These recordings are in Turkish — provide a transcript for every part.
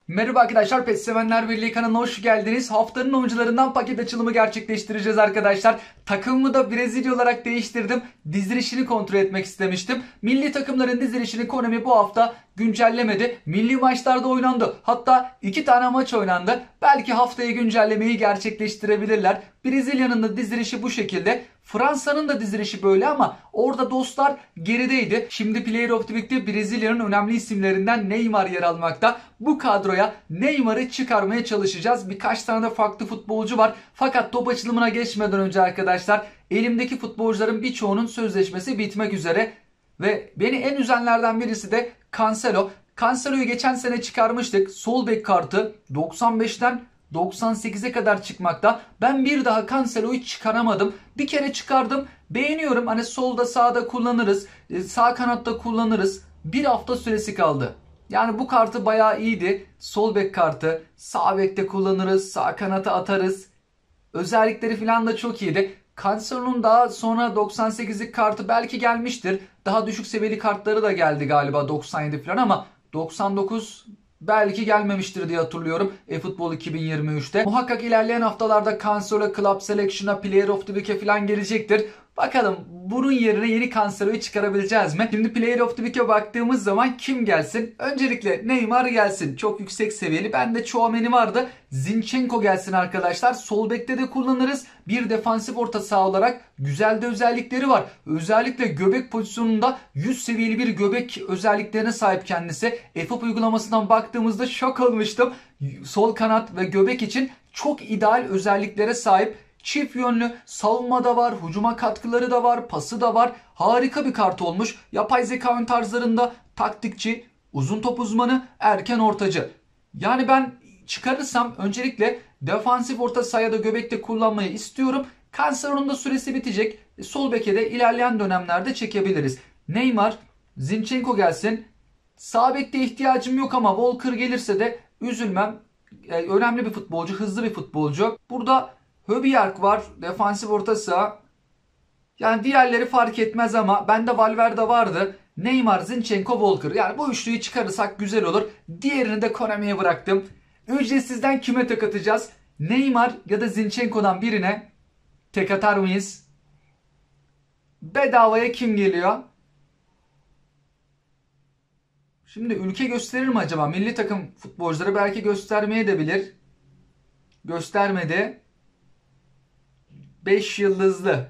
Merhaba arkadaşlar, PES Sevenler Birliği kanalına hoş geldiniz. Haftanın oyuncularından paket açılımı gerçekleştireceğiz arkadaşlar. Takımımı da Brezilya olarak değiştirdim. Dizilişini kontrol etmek istemiştim. Milli takımların dizilişini Konami bu hafta güncellemedi. Milli maçlarda oynandı. Hatta 2 tane maç oynandı. Belki haftaya güncellemeyi gerçekleştirebilirler. Brezilya'nın da dizilişi bu şekilde. Fransa'nın da dizilişi böyle ama orada dostlar gerideydi. Şimdi Player of the Week'te Brezilya'nın önemli isimlerinden Neymar yer almakta. Bu kadroya Neymar'ı çıkarmaya çalışacağız. Birkaç tane de farklı futbolcu var. Fakat top açılımına geçmeden önce arkadaşlar elimdeki futbolcuların birçoğunun sözleşmesi bitmek üzere. Ve beni en üzenlerden birisi de Cancelo. Cancelo'yu geçen sene çıkarmıştık. Sol bek kartı 95'ten 98'e kadar çıkmakta. Ben bir daha Cancelo'yu çıkaramadım. Bir kere çıkardım. Beğeniyorum. Hani solda sağda kullanırız. Sağ kanatta kullanırız. Bir hafta süresi kaldı. Yani bu kartı bayağı iyiydi. Sol bek kartı. Sağ bekte kullanırız. Sağ kanata atarız. Özellikleri falan da çok iyiydi. Cancelo'nun daha sonra 98'lik kartı belki gelmiştir. Daha düşük seviyeli kartları da geldi galiba 97 falan ama 99 belki gelmemiştir diye hatırlıyorum. eFootball 2023'te. Muhakkak ilerleyen haftalarda Cancelo Club Selection'a, Player of the Week'e falan gelecektir. Bakalım bunun yerine yeni Cancelo'yu çıkarabileceğiz mi? Şimdi Player of the Week'e baktığımız zaman kim gelsin? Öncelikle Neymar gelsin. Çok yüksek seviyeli. Bende Tchouaméni vardı. Zinchenko gelsin arkadaşlar. Sol bekte de kullanırız. Bir defansif orta saha olarak güzel de özellikleri var. Özellikle göbek pozisyonunda 100 seviyeli bir göbek özelliklerine sahip kendisi. eFoot uygulamasından baktığımızda şok olmuştum. Sol kanat ve göbek için çok ideal özelliklere sahip. Çift yönlü, savunmada var, hücuma katkıları da var, pası da var. Harika bir kart olmuş. Yapay zeka ön tarzlarında taktikçi, uzun top uzmanı, erken ortacı. Yani ben çıkarırsam öncelikle defansif orta sahada göbekte kullanmayı istiyorum. Cancelo'nun da süresi bitecek. Sol beke de ilerleyen dönemlerde çekebiliriz. Neymar, Zinchenko gelsin. Sağ bekte ihtiyacım yok ama Walker gelirse de üzülmem. Önemli bir futbolcu, hızlı bir futbolcu. Burada Højbjerg var. Defansif orta saha. Yani diğerleri fark etmez ama bende Valverde vardı. Neymar, Zinchenko, Walker. Yani bu üçlüyü çıkarırsak güzel olur. Diğerini de Konami'ye bıraktım. Ücretsizden kime tek atacağız? Neymar ya da Zinchenko'dan birine tek atar mıyız? Bedavaya kim geliyor? Şimdi ülke gösterir mi acaba? Milli takım futbolcuları belki göstermeye de bilir. Göstermedi. 5 yıldızlı.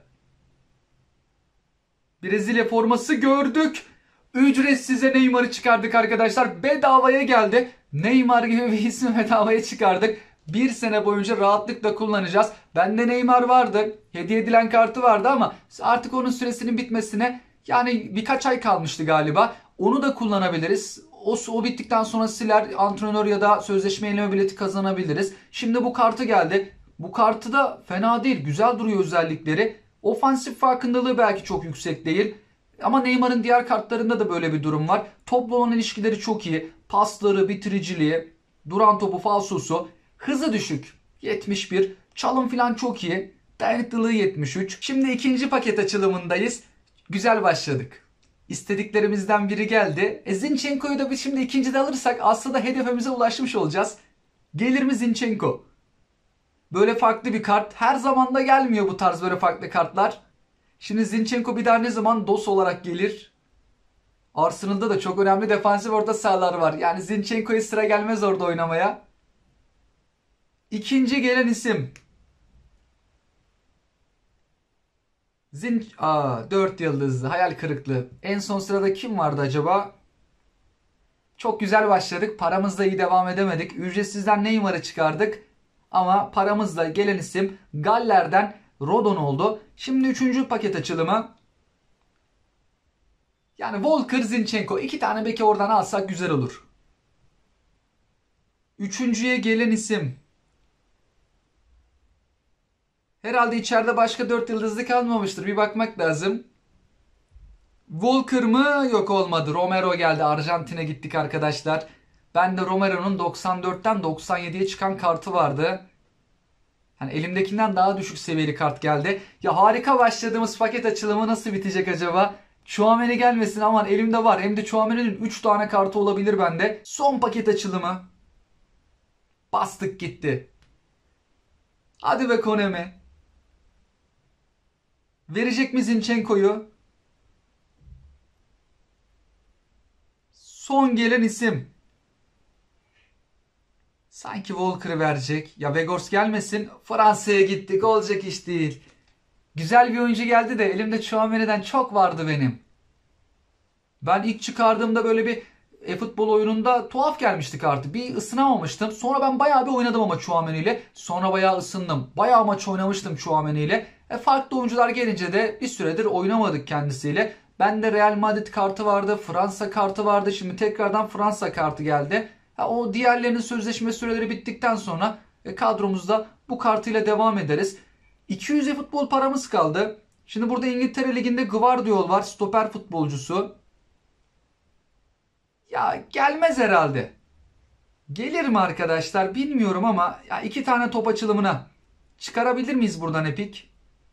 Brezilya forması gördük. Ücretsize Neymar'ı çıkardık arkadaşlar. Bedavaya geldi. Neymar gibi bir ismi bedavaya çıkardık. Bir sene boyunca rahatlıkla kullanacağız. Bende Neymar vardı. Hediye edilen kartı vardı ama artık onun süresinin bitmesine yani birkaç ay kalmıştı galiba. Onu da kullanabiliriz. O bittikten sonra siler, antrenör ya da sözleşme yenileme bileti kazanabiliriz. Şimdi bu kartı geldi. Bu kartı da fena değil. Güzel duruyor özellikleri. Ofansif farkındalığı belki çok yüksek değil. Ama Neymar'ın diğer kartlarında da böyle bir durum var. Topla olan ilişkileri çok iyi. Pasları, bitiriciliği, duran topu, falsosu. Hızı düşük. 71. Çalım falan çok iyi. Dayanıklılığı 73. Şimdi ikinci paket açılımındayız. Güzel başladık. İstediklerimizden biri geldi. Zinchenko'yu da biz şimdi ikincide alırsak aslında hedefimize ulaşmış olacağız. Gelir mi Zinchenko? Böyle farklı bir kart. Her zaman da gelmiyor bu tarz böyle farklı kartlar. Şimdi Zinchenko bir daha ne zaman DOS olarak gelir? Arsenal'da da çok önemli defansif orta sahalar var. Yani Zinchenko'ya sıra gelmez orada oynamaya. İkinci gelen isim. 4 yıldızlı. Hayal kırıklığı. En son sırada kim vardı acaba? Çok güzel başladık. Paramızla iyi devam edemedik. Ücretsizden Neymar'ı çıkardık. Ama paramızla gelen isim Galler'den Rodon oldu. Şimdi 3. paket açılımı. Yani Walker, Zinchenko. 2 tane beki oradan alsak güzel olur. Üçüncüye gelen isim. Herhalde içeride başka 4 yıldızlı kalmamıştır. Bir bakmak lazım. Walker mı? Yok, olmadı. Romero geldi. Arjantin'e gittik arkadaşlar. Ben de Romero'nun 94'ten 97'ye çıkan kartı vardı. Hani elimdekinden daha düşük seviyeli kart geldi. Ya harika başladığımız paket açılımı nasıl bitecek acaba? Tchouaméni gelmesin, aman elimde var. Hem de Tchouaméni'nin 3 tane kartı olabilir bende. Son paket açılımı. Bastık gitti. Hadi be Konemi. Verecek mi Zinchenko'yu? Son gelen isim. Sanki Walker'ı verecek. Ya Weghorst gelmesin. Fransa'ya gittik. Olacak iş değil. Güzel bir oyuncu geldi de elimde Tchouaméni'den çok vardı benim. Ben ilk çıkardığımda böyle bir futbol oyununda tuhaf gelmişti kartı. Bir ısınamamıştım. Sonra ben bayağı bir oynadım ama Tchouaméni ile. Sonra bayağı ısındım. Bayağı maç oynamıştım Tchouaméni ile. Farklı oyuncular gelince de bir süredir oynamadık kendisiyle. Bende Real Madrid kartı vardı. Fransa kartı vardı. Şimdi tekrardan Fransa kartı geldi. O diğerlerinin sözleşme süreleri bittikten sonra kadromuzda bu kartıyla devam ederiz. 200 futbol paramız kaldı. Şimdi burada İngiltere Ligi'nde Gvardiol var. Stoper futbolcusu. Ya gelmez herhalde. Gelir mi arkadaşlar bilmiyorum ama ya 2 tane top açılımına çıkarabilir miyiz buradan Epic?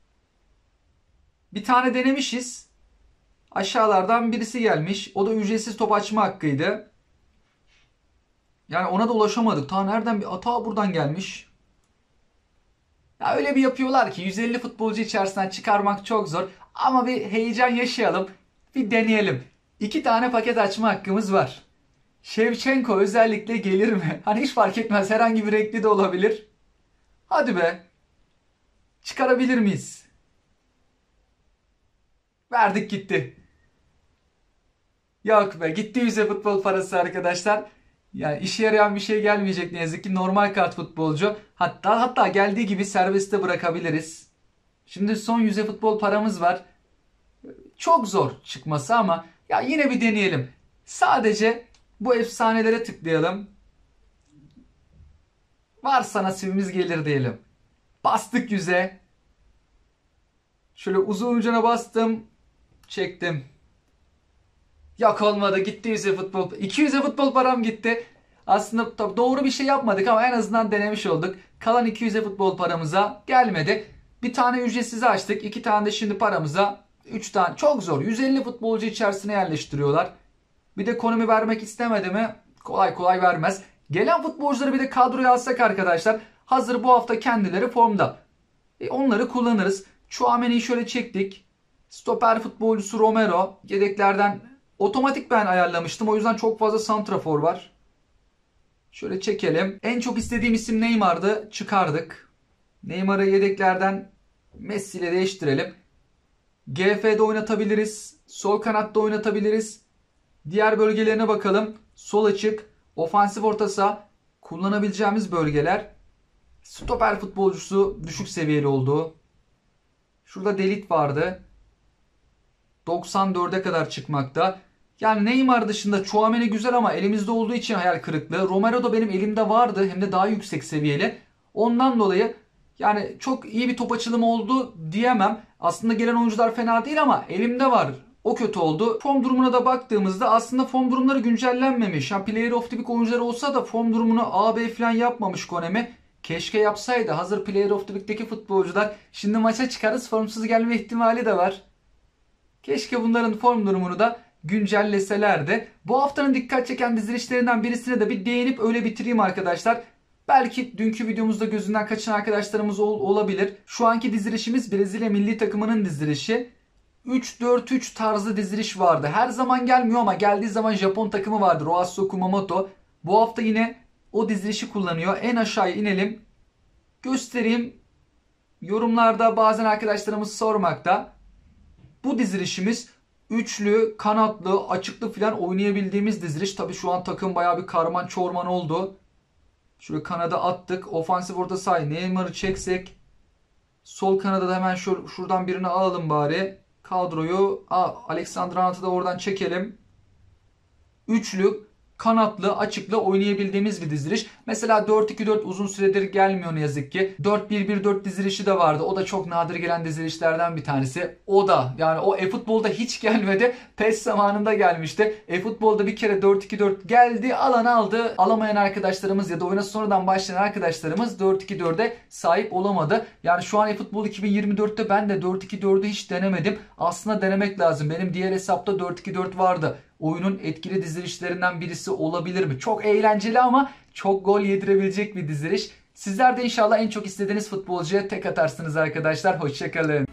Bir tane denemişiz. Aşağılardan birisi gelmiş. O da ücretsiz top açma hakkıydı. Yani ona da ulaşamadık. Ta nereden bir hata buradan gelmiş. Ya öyle bir yapıyorlar ki 150 futbolcu içerisinden çıkarmak çok zor. Ama bir heyecan yaşayalım. Bir deneyelim. 2 tane paket açma hakkımız var. Shevchenko özellikle gelir mi? Hani hiç fark etmez. Herhangi bir renkli de olabilir. Hadi be. Çıkarabilir miyiz? Verdik gitti. Yok be. Gitti 100 futbol parası arkadaşlar. Yani işe yarayan bir şey gelmeyecek ne yazık ki. Normal kart futbolcu. Hatta geldiği gibi serbestte bırakabiliriz. Şimdi son 100 futbol paramız var. Çok zor çıkması ama ya yine bir deneyelim. Sadece bu efsanelere tıklayalım. Varsa nasibimiz gelir diyelim. Bastık 100'e. Şöyle uzun ucuna bastım. Çektim. Yok olmadı. Gitti 100 futbol. 200 futbol param gitti. Aslında tabii doğru bir şey yapmadık ama en azından denemiş olduk. Kalan 200 futbol paramıza gelmedi. Bir tane ücretsiz açtık. 2 tane de şimdi paramıza 3 tane. Çok zor. 150 futbolcu içerisine yerleştiriyorlar. Bir de Konami vermek istemedi mi? Kolay kolay vermez. Gelen futbolcuları bir de kadroya alsak arkadaşlar. Hazır bu hafta kendileri formda. Onları kullanırız. Tchouaméni'yi şöyle çektik. Stoper futbolcusu Romero. Yedeklerden otomatik ben ayarlamıştım. O yüzden çok fazla santrafor var. Şöyle çekelim. En çok istediğim isim Neymar'dı. Çıkardık. Neymar'ı yedeklerden Messi ile değiştirelim. GF'de oynatabiliriz. Sol kanatta oynatabiliriz. Diğer bölgelerine bakalım. Sol açık, ofansif orta saha kullanabileceğimiz bölgeler. Stoper futbolcusu düşük seviyeli oldu. Şurada Delit vardı. 94'e kadar çıkmakta. Yani Neymar dışında Tchouaméni güzel ama elimizde olduğu için hayal kırıklığı. Romero da benim elimde vardı hem de daha yüksek seviyeli. Ondan dolayı yani çok iyi bir top açılımı oldu diyemem. Aslında gelen oyuncular fena değil ama elimde var. O kötü oldu. Form durumuna da baktığımızda aslında form durumları güncellenmemiş. Yani Player of the Week oyuncuları olsa da form durumunu A, B falan yapmamış Konami. Keşke yapsaydı. Hazır Player of the Week'teki futbolcular şimdi maça çıkarız formsuz gelme ihtimali de var. Keşke bunların form durumunu da güncelleselerdi. Bu haftanın dikkat çeken dizilişlerinden birisine de bir değinip öyle bitireyim arkadaşlar. Belki dünkü videomuzda gözünden kaçan arkadaşlarımız olabilir. Şu anki dizilişimiz Brezilya milli takımının dizilişi. 3-4-3 tarzı diziliş vardı. Her zaman gelmiyor ama geldiği zaman Japon takımı vardı. Roasu Kumamoto. Bu hafta yine o dizilişi kullanıyor. En aşağıya inelim. Göstereyim. Yorumlarda bazen arkadaşlarımız sormakta. Bu dizilişimiz üçlü, kanatlı, açıklı falan oynayabildiğimiz diziliş. Tabi şu an takım bayağı bir karman çorman oldu. Şöyle kanada attık. Ofansif orta saha Neymar'ı çeksek. Sol kanada da hemen şuradan birini alalım bari. Kadroyu Alexander Arnold'u da oradan çekelim. Üçlü, kanatlı, açıklı oynayabildiğimiz bir diziliş. Mesela 4-2-4 uzun süredir gelmiyor ne yazık ki. 4-1-1-4 dizilişi de vardı. O da çok nadir gelen dizilişlerden bir tanesi. O da yani o e-futbolda hiç gelmedi. PES zamanında gelmişti. E-futbolda bir kere 4-2-4 geldi. Alan aldı. Alamayan arkadaşlarımız ya da oyuna sonradan başlayan arkadaşlarımız 4-2-4'e sahip olamadı. Yani şu an e-futbol 2024'te ben de 4-2-4'ü hiç denemedim. Aslında denemek lazım. Benim diğer hesapta 4-2-4 vardı. Oyunun etkili dizilişlerinden birisi olabilir mi? Çok eğlenceli ama çok gol yedirebilecek bir diziliş. Sizler de inşallah en çok istediğiniz futbolcuya tek atarsınız arkadaşlar. Hoşçakalın.